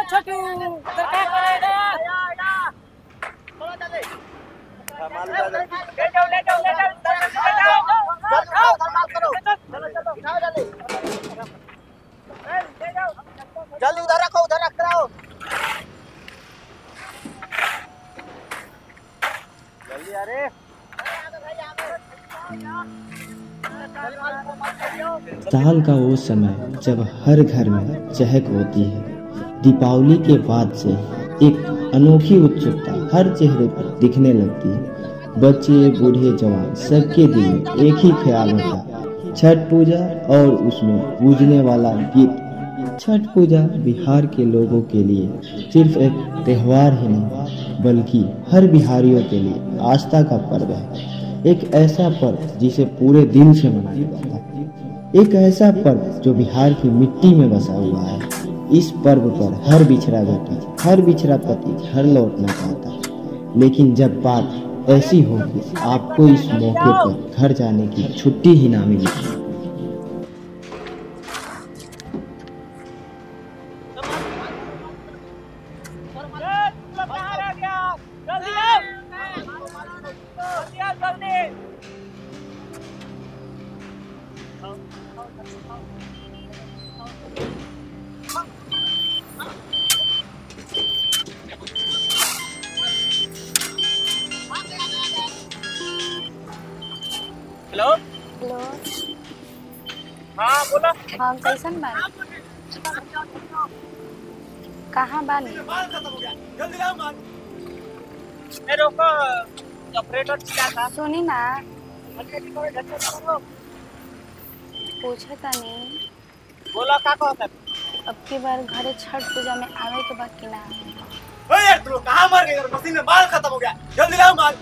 छोटू उधर क्या कर रहा है? जल्दी उधर रखो, उधर रख रहा हो। जल्दी अरे साल का वो समय जब हर घर में चहक होती है। दीपावली के बाद से एक अनोखी उत्सुकता हर चेहरे पर दिखने लगती है। बच्चे बूढ़े जवान सबके दिल में एक ही ख्याल होता है, छठ पूजा और उसमें पूजने वाला गीत। छठ पूजा बिहार के लोगों के लिए सिर्फ एक त्यौहार ही नहीं बल्कि हर बिहारियों के लिए आस्था का पर्व है। एक ऐसा पर्व जिसे पूरे दिल से मनाया जाता है, एक ऐसा पर्व जो बिहार की मिट्टी में बसा हुआ है। इस पर्व पर हर बिछड़ा बेटा, हर बिछड़ा पति घर लौटना चाहता है, लेकिन जब बात ऐसी हो कि आपको इस मौके पर घर जाने की छुट्टी ही ना मिली। Hello hello. हाँ बोला। हाँ कैसन बानी? कहाँ बानी? जल्दी लाओ माल। ए रोको, ऑपरेटर चिल्ला था। सुनी ना, पूछा तानी बोला का कहता है? अब की बार घरे छठ पूजा में आवे के बाद कि ना? ओए यार तू कहाँ मर गई? मशीन में माल खत्म हो गया, जल्दी लाओ माल।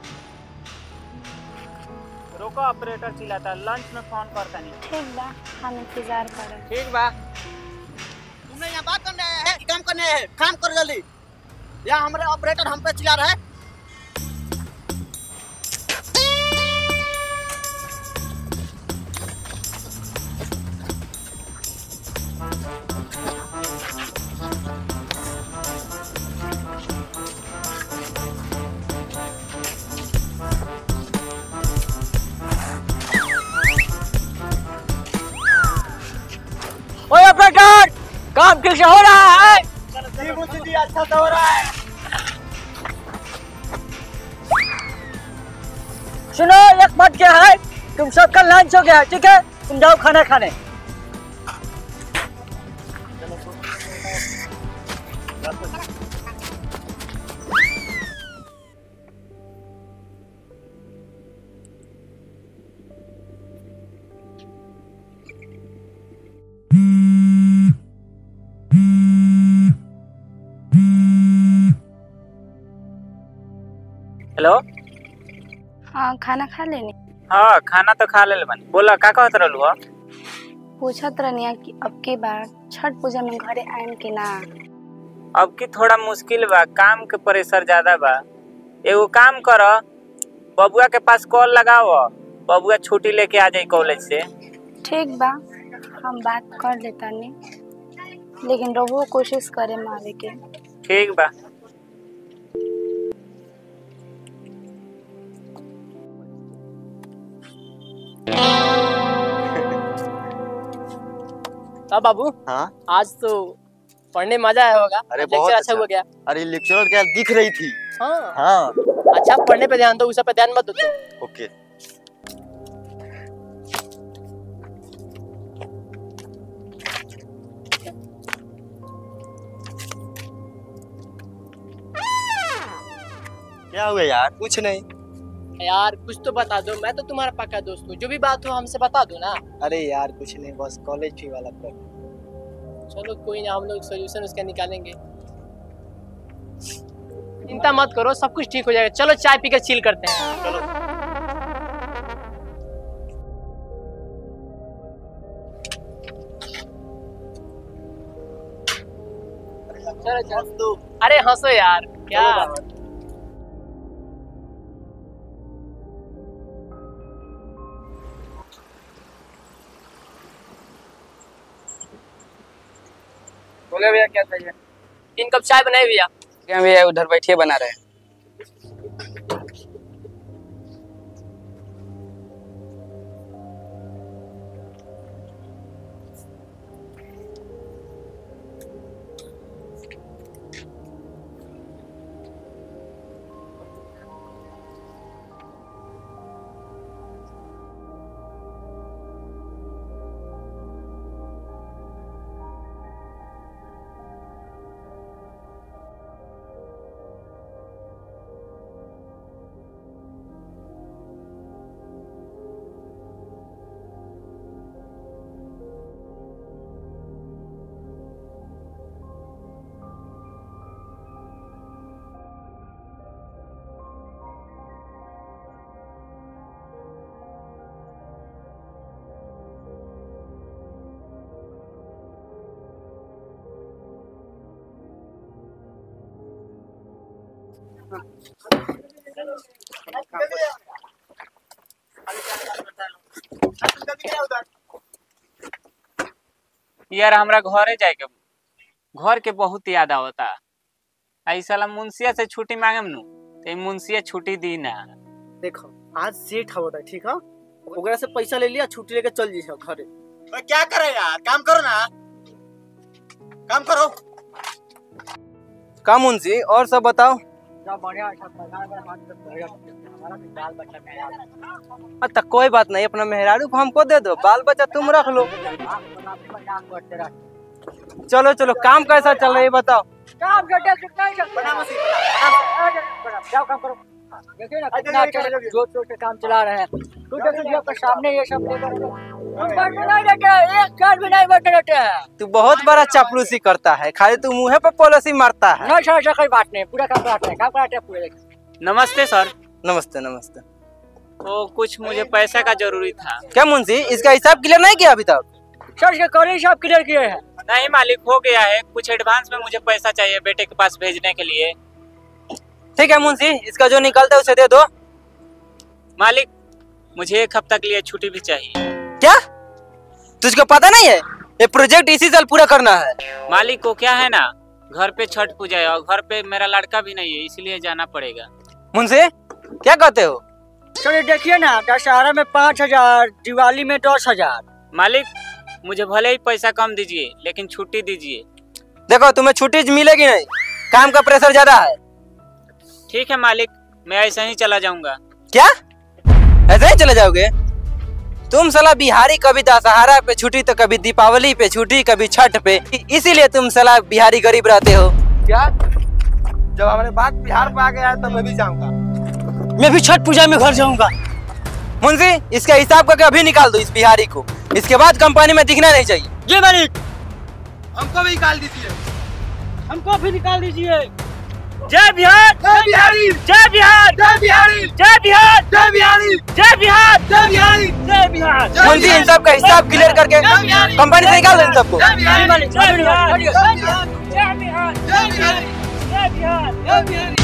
रोको, ऑपरेटर चिल्लाता, लंच में फोन करता नहीं। ठीक बा, हम इंतजार करें। ठीक बा। तुमने यहाँ बात करने आया है कि काम करने आया है? काम करो जल्दी। यहाँ हमारे ऑपरेटर हम पे चिल्ला रहा है। ओए ऑपरेटर, काम ठीक से हो रहा है? जी अच्छा से हो रहा है। सुनो, एक बात क्या है, तुम सबका लंच हो गया है, ठीक है? तुम जाओ खाना खाने। हेलो। हाँ खाना खा लेनी। हाँ खाना तो खा ले बनी। बोला का कहत रहलू हो? पूछत रहनिया कि अब की बार छठ पूजा में घरे आएम कि ना? अब की थोड़ा मुश्किल बा, काम के प्रेशर ज्यादा बा। एगो काम करो, बबुआ के पास कॉल लगाओ, बबुआ छुट्टी लेके आ जाए कॉलेज से। ठीक बा, हम बात कर लेता नहीं, लेकिन रहुओ कोशिश करे आवे के। ठीक बा। बाबू, हाँ आज तो पढ़ने मजा आया होगा। अरे लेक्चर बहुत अच्छा हो गया। अरे लेक्चरर क्या दिख रही थी। हाँ हाँ अच्छा, पढ़ने पे ध्यान दो, उस पे ध्यान मत दो तुम। ओके। क्या हुआ यार? कुछ नहीं यार कुछ तो बता दो, मैं तो तुम्हारा पक्का दोस्त हूँ, जो भी बात हो हमसे बता दो ना। अरे यार कुछ नहीं, बस कॉलेज फी वाला पर। चलो कोई ना, हम लोग सोल्यूशन उसका निकालेंगे, चिंता मत करो, सब कुछ ठीक हो जाएगा। चलो चाय पी के चिल करते हैं। चलो चलो चलो, अरे हंसो यार, क्या बोले भैया क्या चाहिए? तीन कप चाय बनाए भैया। क्या भैया उधर बैठिए बना रहे हैं। यार हमरा घरे जाए के घर के बहुत याद आवता। ऐसा मुंशिया से छुट्टी मांगम नु तो मुंशिया छुट्टी दी ना। देखो आज सेठ होता है, ठीक है, ओकरा से पैसा ले लिया, छुट्टी लेके चल जी घरे। क्या करे यार, काम करो ना, काम करो। का मुंशी और सब बताओ। अच्छा कोई बात नहीं, अपना मेहरारू को हमको दे दो, बाल बच्चा तुम रख लो। चलो चलो, काम कैसा चल रहा है बताओ। काम करो, देखिए ना कितना जोर शोर से काम चला रहे हैं। सामने ये सब नहीं बैठे हैं। तू बहुत बड़ा चापलूसी करता है, खाली तू मुँह पे पॉलिसी मारता है। नहीं सर, कोई बात नहीं, पूरा काम कराते हैं पूरे। नमस्ते सर। नमस्ते नमस्ते। तो कुछ मुझे पैसा का जरूरी था। क्या मुंशी, इसका हिसाब क्लियर नहीं किया अभी तक? सर इसके कल हिसाब क्लियर किए हैं। नहीं मालिक, हो गया है। कुछ एडवांस में मुझे पैसा चाहिए बेटे के पास भेजने के लिए। ठीक है मुंशी, इसका जो निकलता है उसे दे दो। मालिक मुझे 1 हफ्ता के लिए छुट्टी भी चाहिए। क्या तुझको पता नहीं है, ये प्रोजेक्ट इसी साल पूरा करना है। मालिक को क्या है ना, घर पे छठ पूजा है और घर पे मेरा लड़का भी नहीं है, इसलिए जाना पड़ेगा। मुंशी क्या कहते हो? सर देखिए ना, दशहरा में 5000, दिवाली में 10,000। मालिक मुझे भले ही पैसा कम दीजिए लेकिन छुट्टी दीजिए। देखो तुम्हें छुट्टी मिलेगी नहीं, काम का प्रेशर ज्यादा है। ठीक है मालिक, मैं ऐसे ही चला जाऊंगा। क्या ऐसे ही चले जाओगे? तुम साला बिहारी, कभी दशहरा पे छुट्टी तो कभी दीपावली पे छुट्टी, कभी छठ पे, इसीलिए तुम साला बिहारी गरीब रहते हो। क्या जब हमारे बात बिहार पे आ गया है तो मैं भी जाऊंगा। मैं भी छठ पूजा में घर जाऊंगा। मुंशी इसका हिसाब करके अभी निकाल दो इस बिहारी को, इसके बाद कंपनी में दिखना नहीं चाहिए। जी मालिक। हमको भी निकाल दीजिए। हमको भी निकाल दीजिए। जय बिहार, जय बिहारी, जय बिहार, जय बिहारी, जय बिहार, जय बिहारी, जय बिहार, जय बिहारी, जय बिहार। मुंशी इन सब का हिसाब क्लियर करके कंपनी से निकाल दो इन सबको। जय बिहारी, जय बिहार, जय बिहारी, जय बिहार, जय बिहारी, जय बिहार। जय बिहारी।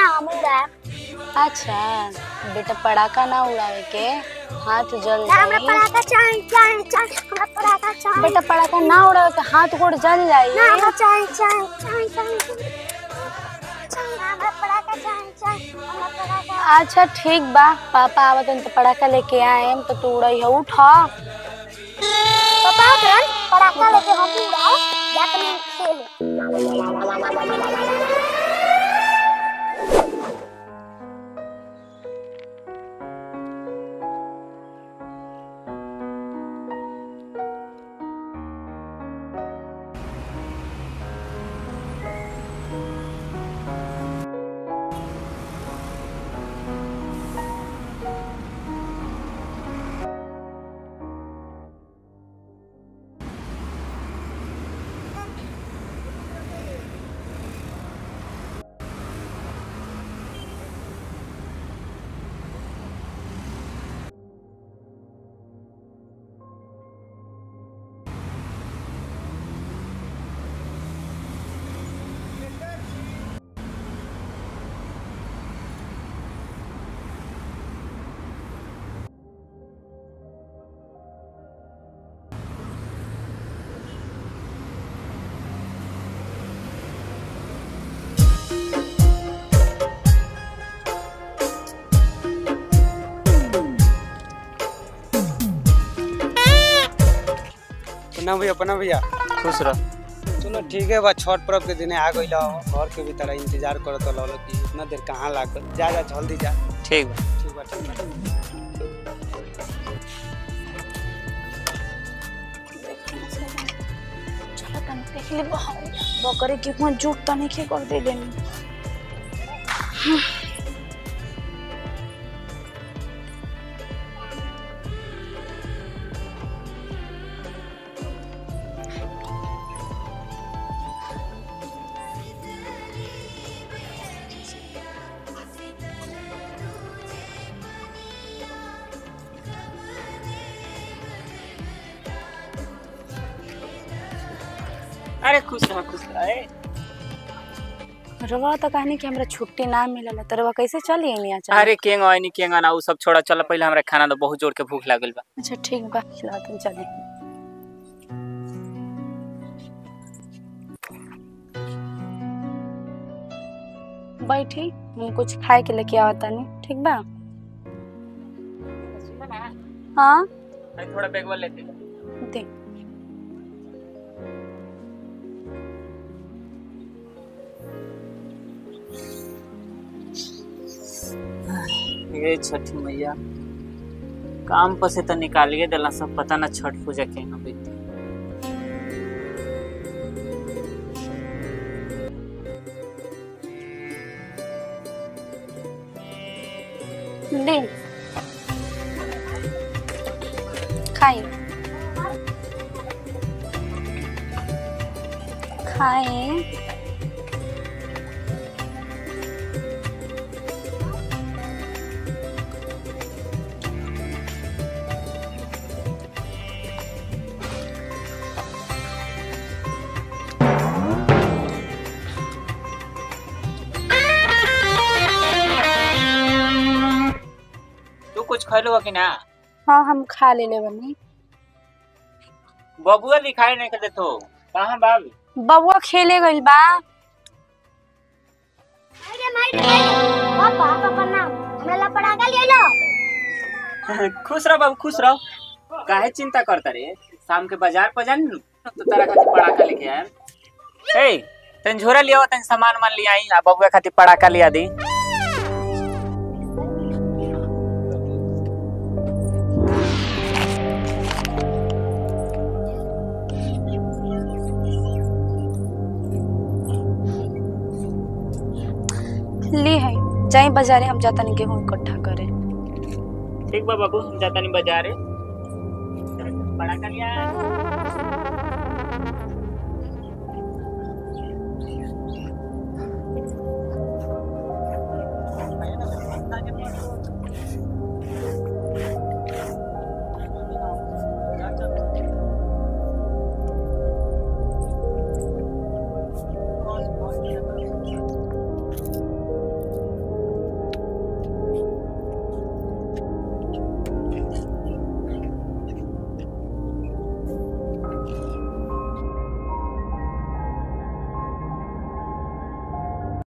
हम जाए। अच्छा बेटा पटाखा ना उड़ावे के, हाथ जल जाए। हमरा पटाखा चाहिए चाहिए चाहिए, हमरा पटाखा चाहिए। बेटा पटाखा ना उड़ावे के हाथ गोड़ जल जाए। ना हमरा चाहिए चाहिए चाहिए चाहिए, हमरा पटाखा चाहिए चाहिए, हमरा पटाखा। अच्छा ठीक बा, पापा आवत तो पटाखा लेके आए तो तू उड़ाई है। उठ पापा तुरंत पटाखा लेके हम उड़ाओ, जाके खेल। प्रणाम भैया। खुश रह। चलो ठीक है बा, छठ पर्व के दिन आ गई घर के भी तरह इंतजार करत लो कि इतना देर कहाँ लागल। जा जा जल्दी जा। ठीक बा ठीक बा ठीक बा। चलो तन देख ले बकरे कितना झूठ तने के कर दे लेनी। अरे खुश रह खुश रह। रवा तो कहनी कि हमरा छुट्टी ना मिलल, तो रवा कैसे चली नहीं अच्छा। अरे केंगा आइनी केंगा ना, उ सब छोड़ा, चल पहले हमरा खाना दो, बहुत जोर के भूख लागल बा। अच्छा ठीक बा, खिला तुम चले। बैठी, हम कुछ खाए के लेके आवता नहीं। ठीक बा। हाँ थोड़ा बैग वाले लेते दे। ये छठी मैया काम पर से तो निकालिए दिला, सब पता ना छठ पूजा केना बीती। ले खाई खाए। कुछ खैलो कि ना? हाँ हम खा ले बनी। बबुआ दिखाई नहीं कर देतो, कहां बाब? बबुआ खेले गइल बा। अरे माई पापा पापा नाम हमरा ला पटाखा ले लो। खुश रह बाबू खुश रह। काहे चिंता करता रे? शाम के बाजार पर जानी तो तारा खातिर पटाखा लेके आए। ए तन झोरा लिया, तन सामान मान लिया आई, आ बबुआ खातिर पटाखा लिया दी। ली है जाई बाजारे, हम जाता नहीं गेहूं इकट्ठा करे। ठीक बा बाबू, हम जाता नहीं बाजारे, पटाखा लिया।